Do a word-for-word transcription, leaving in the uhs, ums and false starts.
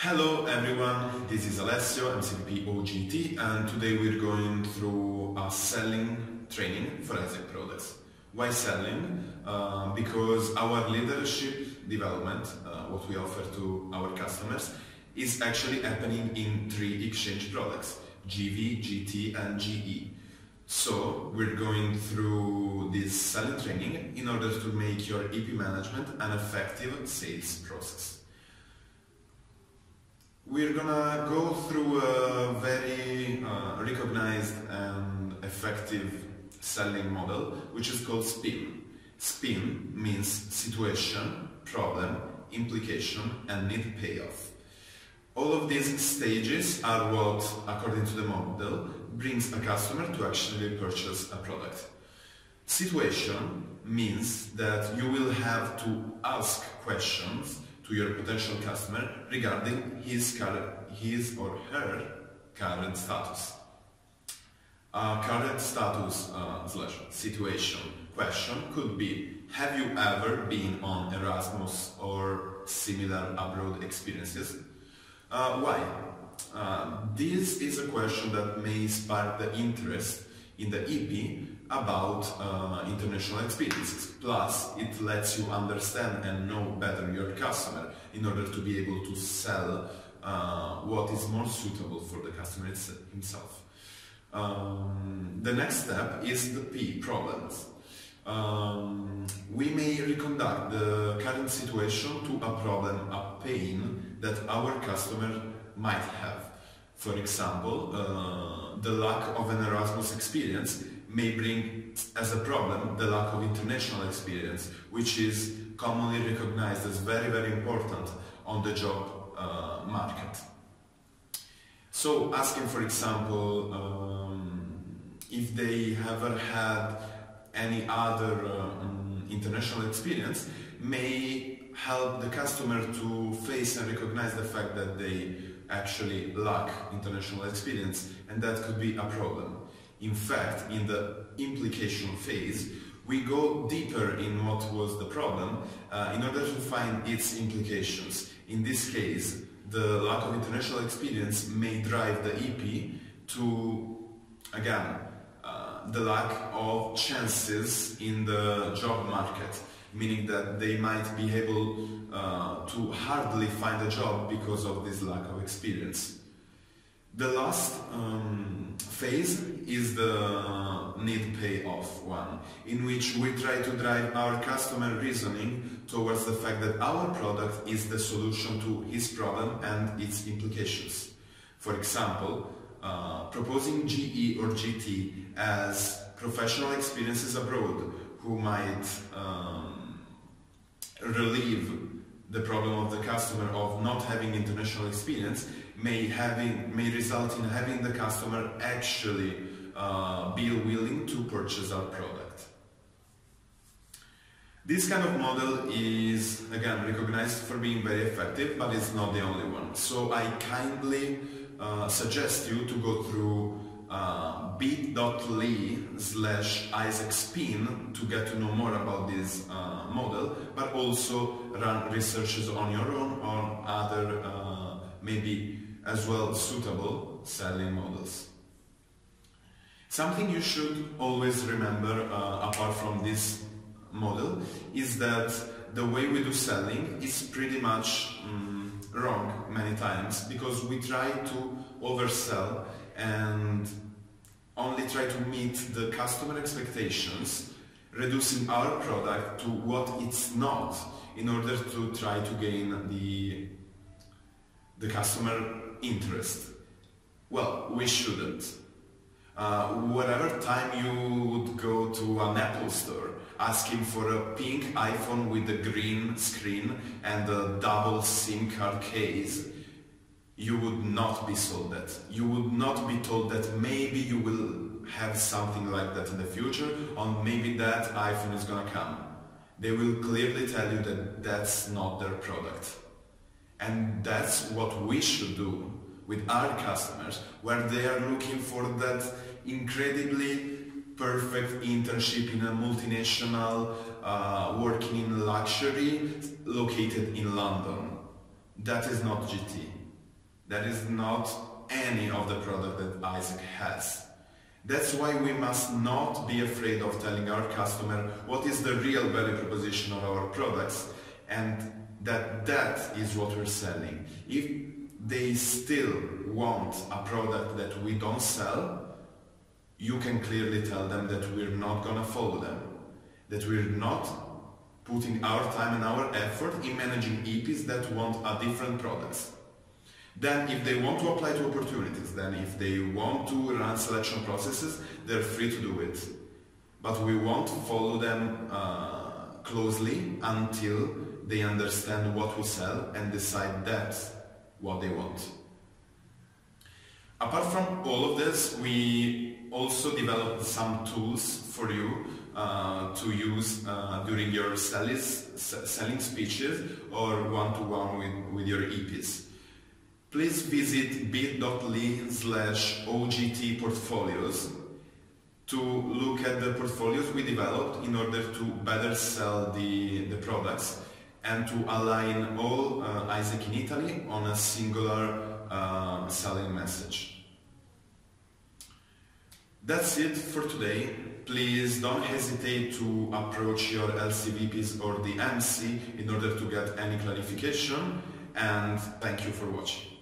Hello everyone, this is Alessio, M C V P O G T, and today we're going through a selling training for ASIC products. Why selling? Uh, because our leadership development, uh, what we offer to our customers, is actually happening in three exchange products, G V, G T and G E. So we're going through this selling training in order to make your E P management an effective sales process. We're gonna go through a very uh, recognized and effective selling model, which is called SPIN. SPIN means situation, problem, implication, and need payoff. All of these stages are what, according to the model, brings a customer to actually purchase a product. Situation means that you will have to ask questions to your potential customer regarding his, current, his or her current status. Uh, current status uh, slash situation question could be: have you ever been on Erasmus or similar abroad experiences? Uh, why? Uh, this is a question that may spark the interest in the E P about uh, international experiences. Plus, it lets you understand and know better your customer in order to be able to sell uh, what is more suitable for the customer himself. Um, the next step is the P, problems. Um, we may reconduct the current situation to a problem, a pain that our customer might have. For example, uh, the lack of an Erasmus experience may bring as a problem the lack of international experience, which is commonly recognized as very, very important on the job uh, market. So asking, for example, um, if they ever had any other um, international experience may help the customer to face and recognize the fact that they actually lack international experience, and that could be a problem. In fact, in the implication phase, we go deeper in what was the problem uh, in order to find its implications. In this case, the lack of international experience may drive the E P to, again, uh, the lack of chances in the job market, meaning that they might be able uh, to hardly find a job because of this lack of experience. The last um, phase is the need payoff one, in which we try to drive our customer reasoning towards the fact that our product is the solution to his problem and its implications. For example, uh, proposing G E or G T as professional experiences abroad who might um, relieve the problem of the customer of not having international experience may, having, may result in having the customer actually uh, be willing to purchase our product. This kind of model is, again, recognized for being very effective, but it's not the only one. So I kindly uh, suggest you to go through uh, bit.ly slash ISACSPIN to get to know more about this uh, model, but also run researches on your own on other uh, maybe as well suitable selling models. Something you should always remember uh, apart from this model is that the way we do selling is pretty much um, wrong many times, because we try to oversell and only try to meet the customer expectations, reducing our product to what it's not in order to try to gain the, the customer interest. Well, we shouldn't. Uh, whatever time you would go to an Apple store asking for a pink iPhone with a green screen and a double SIM card case, you would not be sold that. You would not be told that maybe you will have something like that in the future, or maybe that iPhone is gonna come. They will clearly tell you that that's not their product. And that's what we should do with our customers, where they are looking for that incredibly perfect internship in a multinational uh, working in luxury located in London. That is not G T. That is not any of the product that Isaac has. That's why we must not be afraid of telling our customer what is the real value proposition of our products, and that that is what we're selling. If they still want a product that we don't sell, you can clearly tell them that we're not gonna follow them, that we're not putting our time and our effort in managing E Ps that want a different products. Then if they want to apply to opportunities, then if they want to run selection processes, they're free to do it. But we won't follow them uh, closely until they understand what we sell and decide that's what they want. Apart from all of this, we also developed some tools for you uh, to use uh, during your sellis, selling speeches or one-to-one with, with your E Ps. Please visit bit.ly slash OGT portfolios to look at the portfolios we developed in order to better sell the, the products and to align all uh, Isaac in Italy on a singular uh, selling message. That's it for today. Please don't hesitate to approach your L C V Ps or the M C in order to get any clarification, and thank you for watching.